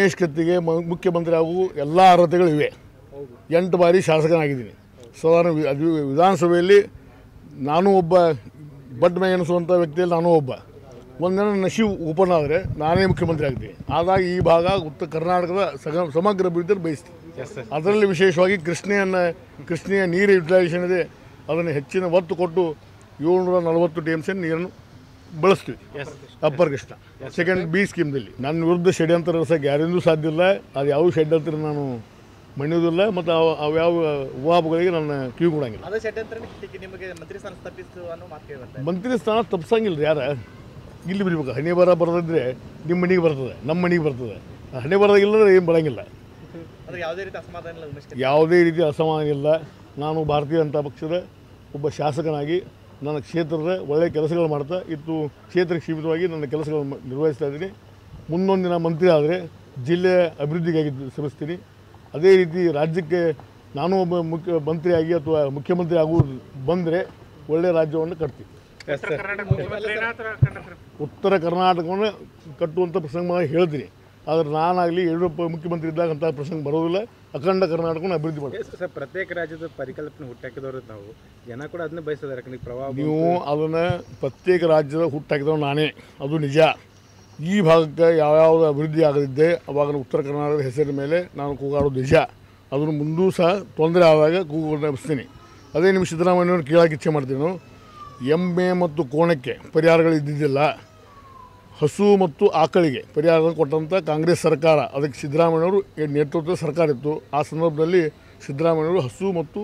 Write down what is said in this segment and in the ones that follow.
ಉಮೇಶ್ ಕತ್ತಿಗೆ ಮುಖ್ಯಮಂತ್ರಿ ಆಗುವ ಎಲ್ಲ ಅರ್ಹತೆಗಳಿವೆ. 8 ಬಾರಿ ಶಾಸಕನಾಗಿದ್ದೀನಿ. ಸಾಧಾರಣ ವಿಧಾನಸಭೆಯಲ್ಲಿ ನಾನು ಒಬ್ಬ ಬಡ್ ಮೈ ಎನಿಸುವಂಥ ವ್ಯಕ್ತಿಯಲ್ಲಿ ನಾನು ಒಬ್ಬ. ಒಂದಿನ ನಶೀಬ್ ಓಪನ್ ಆದರೆ ನಾನೇ ಮುಖ್ಯಮಂತ್ರಿ ಆಗ್ತೀನಿ. ಆದಾಗ ಈ ಭಾಗ ಉತ್ತರ ಕರ್ನಾಟಕದ ಸಮಗ್ರ ಅಭಿವೃದ್ಧಿಯಲ್ಲಿ ಬಯಸ್ತೀನಿ. ಅದರಲ್ಲಿ ವಿಶೇಷವಾಗಿ ಕೃಷ್ಣೆಯ ನೀರು ಯುಟಿಲೈಸೇಷನ್ ಇದೆ, ಅದನ್ನು ಹೆಚ್ಚಿನ ಒತ್ತು ಕೊಟ್ಟು 740 TMC ನೀರನ್ನು ಬಳಸ್ತೀವಿ. ಅಪ್ಪರ್ ಕೃಷ್ಣ ಸೆಕೆಂಡ್ ಬಿ ಸ್ಕೀಮ್ದಲ್ಲಿ ನನ್ನ ವಿರುದ್ಧ ಷಡ್ಯಂತ್ರ ರಸಕ್ಕೆ ಯಾರಿಂದೂ ಸಾಧ್ಯ ಇಲ್ಲ. ಅದು ಯಾವ ಷಡ್ಯಂತ್ರ ನಾನು ಮಣಿಯೋದಿಲ್ಲ ಮತ್ತು ಅವ್ಯಾವ ಉವಾಪಗಳಿಗೆ ನನ್ನ ಕಿವಿ ಕೊಡಂಗಿಲ್ಲ. ಮಂತ್ರಿ ಸ್ಥಾನ ತಪ್ಪಿಸಂಗಿಲ್ಲ ಯಾರ ಇಲ್ಲಿ ಬರಬೇಕು. ಹಣೆ ಬರ ಬರೋದಿದ್ರೆ ನಿಮ್ಮ ಮನೆಗೆ ಬರ್ತದೆ, ನಮ್ಮ ಮನೆಗೆ ಬರ್ತದೆ. ಹಣೆ ಬರೋದಿಲ್ಲದ್ರೆ ಏನು ಬರೋಂಗಿಲ್ಲ. ಯಾವುದೇ ರೀತಿ ಅಸಮಾಧಾನ ಇಲ್ಲ. ನಾನು ಭಾರತೀಯ ಜನತಾ ಪಕ್ಷದ ಒಬ್ಬ ಶಾಸಕನಾಗಿ ನನ್ನ ಕ್ಷೇತ್ರದ ಒಳ್ಳೆಯ ಕೆಲಸಗಳು ಮಾಡ್ತಾ ಇತ್ತು. ಕ್ಷೇತ್ರಕ್ಕೆ ಸೀಮಿತವಾಗಿ ನನ್ನ ಕೆಲಸಗಳನ್ನು ನಿರ್ವಹಿಸ್ತಾ ಇದ್ದೀನಿ. ಮುಂದೊಂದು ದಿನ ಮಂತ್ರಿ ಆದರೆ ಜಿಲ್ಲೆಯ ಅಭಿವೃದ್ಧಿಗಾಗಿ ಶ್ರಮಿಸ್ತೀನಿ. ಅದೇ ರೀತಿ ರಾಜ್ಯಕ್ಕೆ ನಾನು ಒಬ್ಬ ಮಂತ್ರಿಯಾಗಿ ಅಥವಾ ಮುಖ್ಯಮಂತ್ರಿ ಆಗುವುದು ಬಂದರೆ ಒಳ್ಳೆಯ ರಾಜ್ಯವನ್ನು ಕಟ್ತೀವಿ. ಉತ್ತರ ಕರ್ನಾಟಕವನ್ನು ಕಟ್ಟುವಂಥ ಪ್ರಸಂಗ ಹೇಳ್ತೀನಿ. ಆದರೆ ನಾನಾಗಲಿ ಯಡಿಯೂರಪ್ಪ ಮುಖ್ಯಮಂತ್ರಿ ಇದ್ದಾಗ ಅಂಥ ಪ್ರಸಂಗ ಬರೋದಿಲ್ಲ. ಅಖಂಡ ಕರ್ನಾಟಕವನ್ನು ಅಭಿವೃದ್ಧಿ ಮಾಡಿ ಸರ್, ಪ್ರತ್ಯೇಕ ರಾಜ್ಯದ ಪರಿಕಲ್ಪನೆ ಹುಟ್ಟಾಕಿದವರು ನಾವು ಜನ ಕೂಡ ಅದನ್ನ ಬಯಸಿದ್ದಾರೆ. ಯಾಕಂದ್ರೆ ಪ್ರವಾಹ ನೀವು ಅದನ್ನು ಪ್ರತ್ಯೇಕ ರಾಜ್ಯದ ಹುಟ್ಟಾಕಿದವರು ನಾನೇ, ಅದು ನಿಜ. ಈ ಭಾಗಕ್ಕೆ ಯಾವ್ಯಾವುದು ಅಭಿವೃದ್ಧಿ ಆಗದಿದ್ದೆ ಅವಾಗ ಉತ್ತರ ಕರ್ನಾಟಕದ ಹೆಸರಿನ ಮೇಲೆ ನಾನು ಕೂಗಾಡೋದು ನಿಜ. ಅದನ್ನು ಮುಂದೂ ಸಹ ತೊಂದರೆ ಆದಾಗ ಕೂಗಿಸ್ತೀನಿ. ಅದೇ ನಿಮ್ಮ ಸಿದ್ದರಾಮಯ್ಯವ್ರನ್ನ ಕೇಳೋಕೆ ಇಚ್ಛೆ ಮಾಡ್ತೀನಿ. ಎಮ್ಮೆ ಮತ್ತು ಕೋಣಕ್ಕೆ ಪರಿಹಾರಗಳು ಇದ್ದಿದ್ದಿಲ್ಲ. ಹಸು ಮತ್ತು ಆಕಳಿಗೆ ಪರಿಹಾರ ಕೊಟ್ಟಂಥ ಕಾಂಗ್ರೆಸ್ ಸರ್ಕಾರ, ಅದಕ್ಕೆ ಸಿದ್ದರಾಮಯ್ಯವರು ನೇತೃತ್ವದ ಸರ್ಕಾರ ಇತ್ತು. ಆ ಸಂದರ್ಭದಲ್ಲಿ ಸಿದ್ದರಾಮಯ್ಯವರು ಹಸು ಮತ್ತು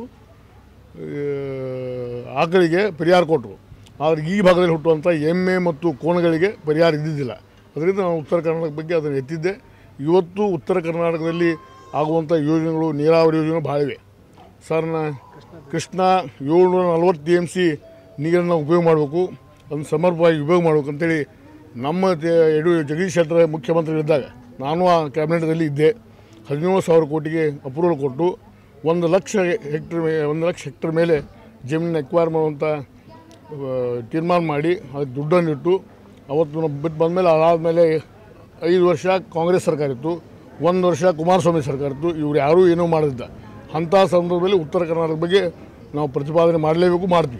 ಆಕಳಿಗೆ ಪರಿಹಾರ ಕೊಟ್ಟರು. ಆದರೆ ಈ ಭಾಗದಲ್ಲಿ ಹುಟ್ಟುವಂಥ ಎಮ್ಮೆ ಮತ್ತು ಕೋಣಗಳಿಗೆ ಪರಿಹಾರ ಇದ್ದಿದ್ದಿಲ್ಲ. ಅದರಿಂದ ನಾನು ಉತ್ತರ ಕರ್ನಾಟಕದ ಬಗ್ಗೆ ಅದನ್ನು ಎತ್ತಿದ್ದೆ. ಇವತ್ತು ಉತ್ತರ ಕರ್ನಾಟಕದಲ್ಲಿ ಆಗುವಂಥ ಯೋಜನೆಗಳು, ನೀರಾವರಿ ಯೋಜನೆಗಳು ಭಾಳ ಇವೆ. ಸರ್, ಕೃಷ್ಣ 740 TMC ನೀರನ್ನು ಉಪಯೋಗ ಮಾಡಬೇಕು, ಅದನ್ನು ಸಮರ್ಪಕವಾಗಿ ಉಪಯೋಗ ಮಾಡಬೇಕು ಅಂತೇಳಿ ನಮ್ಮ ಜಗದೀಶ್ ಶೆಟ್ಟರ್ ಮುಖ್ಯಮಂತ್ರಿಗಳಿದ್ದಾಗ ನಾನು ಆ ಕ್ಯಾಬಿನೆಟ್ದಲ್ಲಿ ಇದ್ದೆ. 17,000 ಕೋಟಿಗೆ ಅಪ್ರೂವಲ್ ಕೊಟ್ಟು 1 ಲಕ್ಷ ಹೆಕ್ಟರ್ ಮೇಲೆ ಜಮೀನನ್ನು ಎಕ್ವೈರ್ ಮಾಡುವಂಥ ತೀರ್ಮಾನ ಮಾಡಿ ಅದಕ್ಕೆ ದುಡ್ಡನ್ನು ಇಟ್ಟು ಅವತ್ತು ಬಿಟ್ಟು ಬಂದಮೇಲೆ ಅದಾದಮೇಲೆ 5 ವರ್ಷ ಕಾಂಗ್ರೆಸ್ ಸರ್ಕಾರ ಇತ್ತು, 1 ವರ್ಷ ಕುಮಾರಸ್ವಾಮಿ ಸರ್ಕಾರ ಇತ್ತು. ಇವ್ರು ಯಾರೂ ಏನೂ ಮಾಡಿದ್ದ. ಅಂಥ ಸಂದರ್ಭದಲ್ಲಿ ಉತ್ತರ ಕರ್ನಾಟಕದ ಬಗ್ಗೆ ನಾವು ಪ್ರತಿಪಾದನೆ ಮಾಡಲೇಬೇಕು, ಮಾಡ್ತೀವಿ.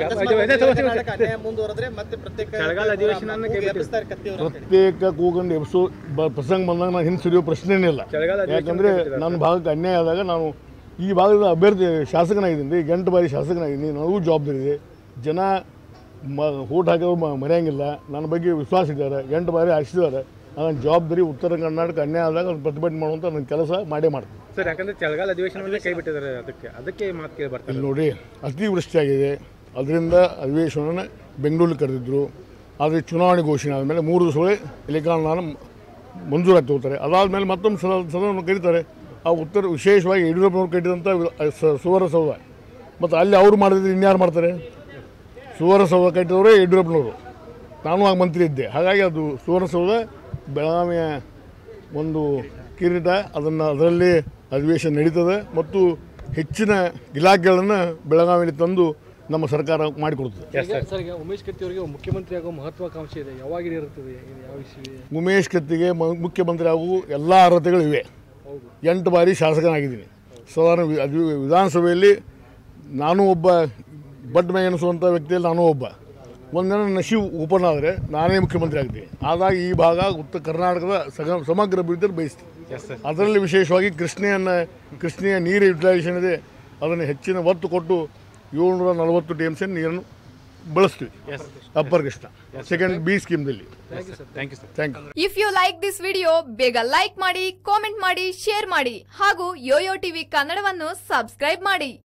ಪ್ರತ್ಯೇಕ ಕೂಗಂಡು ಎಬ್ಸೋ ಪ್ರಸಂಗ ಬಂದಾಗ ನಾನು ಹಿಂದೆ ಸರಿಯೋ ಪ್ರಶ್ನೆನೇ ಇಲ್ಲ. ಯಾಕಂದರೆ ನನ್ನ ಭಾಗಕ್ಕೆ ಅನ್ಯಾಯ ಆದಾಗ ನಾನು ಈ ಭಾಗದ ಅಭ್ಯರ್ಥಿ ಶಾಸಕನಾಗಿದ್ದೀನಿ. 8 ಬಾರಿ ಶಾಸಕನಾಗಿದ್ದೀನಿ. ನನಗೂ ಜವಾಬ್ದಾರಿ ಇದೆ. ಜನ ಓಟ್ ಹಾಕಿದ್ರು ಮರೆಯಂಗಿಲ್ಲ. ನನ್ನ ಬಗ್ಗೆ ವಿಶ್ವಾಸ ಇದ್ದಾರೆ. 8 ಬಾರಿ ಆರಿಸಿದ್ದಾರೆ. ನನ್ನ ಜವಾಬ್ದಾರಿ ಉತ್ತರ ಕರ್ನಾಟಕ ಅನ್ಯಾಯ ಆದಾಗ ಅದನ್ನು ಪ್ರತಿಭಟನೆ ಮಾಡುವಂಥ ನನ್ನ ಕೆಲಸ ಮಾಡೇ ಮಾಡ್ತೀನಿ ಸರ್. ಯಾಕಂದರೆ ಚಳಿಗಾಲ ಅಧಿವೇಶನವನ್ನೇ ಕೈ ಬಿಟ್ಟಿದ್ದಾರೆ. ಅದಕ್ಕೆ ಮಾತು ಕೇಳಿ ಬರ್ತಾರೆ. ಇಲ್ಲಿ ನೋಡಿ, ಅತಿವೃಷ್ಟಿಯಾಗಿದೆ. ಅದರಿಂದ ಅಧಿವೇಶನವನ್ನು ಬೆಂಗಳೂರಿಗೆ ಕರೆದಿದ್ದರು. ಆದರೆ ಚುನಾವಣೆ ಘೋಷಣೆ ಆದಮೇಲೆ 3 ದಿವಸಗಳೇ ಎಲೆಕ್ಟ್ರಾನ್ ಮಂಜೂರಾತಿ ತಗೋತಾರೆ. ಅದಾದಮೇಲೆ ಮತ್ತೊಂದು ಸದನವನ್ನು ಕರೀತಾರೆ. ಆ ಉತ್ತರ ವಿಶೇಷವಾಗಿ ಯಡಿಯೂರಪ್ಪನವ್ರು ಕಟ್ಟಿದಂಥ ಸುವರ್ಣಸೌಧ, ಮತ್ತು ಅಲ್ಲಿ ಅವರು ಮಾಡಿದ್ರೆ ಇನ್ಯಾರು ಮಾಡ್ತಾರೆ? ಸುವರ್ಣಸೌಧ ಕಟ್ಟಿದವರೇ ಯಡಿಯೂರಪ್ಪನವರು. ನಾನು ಆಗ ಮಂತ್ರಿ ಇದ್ದೆ. ಹಾಗಾಗಿ ಅದು ಸುವರ್ಣಸೌಧ ಬೆಳಗಾವಿಯ ಒಂದು ಕಿರೀಟ. ಅದರಲ್ಲಿ ಅಧಿವೇಶನ ನಡೀತದೆ ಮತ್ತು ಹೆಚ್ಚಿನ ಇಲಾಖೆಗಳನ್ನು ಬೆಳಗಾವಿಯಲ್ಲಿ ತಂದು ನಮ್ಮ ಸರ್ಕಾರ ಮಾಡಿಕೊಡ್ತದೆ. ಸರ್, ಈಗ ಉಮೇಶ್ ಕತ್ತಿ ಅವರಿಗೆ ಮುಖ್ಯಮಂತ್ರಿ ಆಗೋ ಮಹತ್ವಾಕಾಂಕ್ಷೆ ಇದೆ. ಯಾವಾಗ ಇರುತ್ತದೆ? ಯಾವ ವಿಷಯ? ಉಮೇಶ್ ಕತ್ತಿಗೆ ಮುಖ್ಯಮಂತ್ರಿ ಆಗುವ ಎಲ್ಲ ಅರ್ಹತೆಗಳಿವೆ. 8 ಬಾರಿ ಶಾಸಕನಾಗಿದ್ದೀನಿ. ಸಾಧಾರಣ ವಿಧಾನಸಭೆಯಲ್ಲಿ ನಾನು ಒಬ್ಬ ಬಡ್ ಮೈ ಎನಿಸುವಂಥ ವ್ಯಕ್ತಿಯಲ್ಲಿ ನಾನು ಒಬ್ಬ. ಒಂದಿನ ನಶೀಬ್ ಓಪನ್ ಆದರೆ ನಾನೇ ಮುಖ್ಯಮಂತ್ರಿ ಆಗ್ತೀನಿ. ಆದಾಗ ಈ ಭಾಗ ಉತ್ತರ ಕರ್ನಾಟಕದ ಸಮಗ್ರ ಅಭಿವೃದ್ಧಿಯಲ್ಲಿ ಬಯಸ್ತೀನಿ. ಅದರಲ್ಲಿ ವಿಶೇಷವಾಗಿ ಕೃಷ್ಣೆಯ ನೀರು ಯುಟಿಲೈಸೇಷನ್ ಇದೆ, ಅದನ್ನು ಹೆಚ್ಚಿನ ಒತ್ತು ಕೊಟ್ಟು 740 TMC ನೀರನ್ನು ಬಳಸ್ತೀವಿ. ಅಪ್ಪರ್ ಕೃಷ್ಣ ಸೆಕೆಂಡ್ ಬಿ ಸ್ಕೀಮ್ದಲ್ಲಿ. Thank you. If you like this video, ಬೇಗ ಲೈಕ್ ಮಾಡಿ, ಕಾಮೆಂಟ್ ಮಾಡಿ, ಶೇರ್ ಮಾಡಿ ಹಾಗೂ ಯೋಯೋ ಟಿವಿ ಕನ್ನಡವನ್ನು ಸಬ್ಸ್ಕ್ರೈಬ್ ಮಾಡಿ.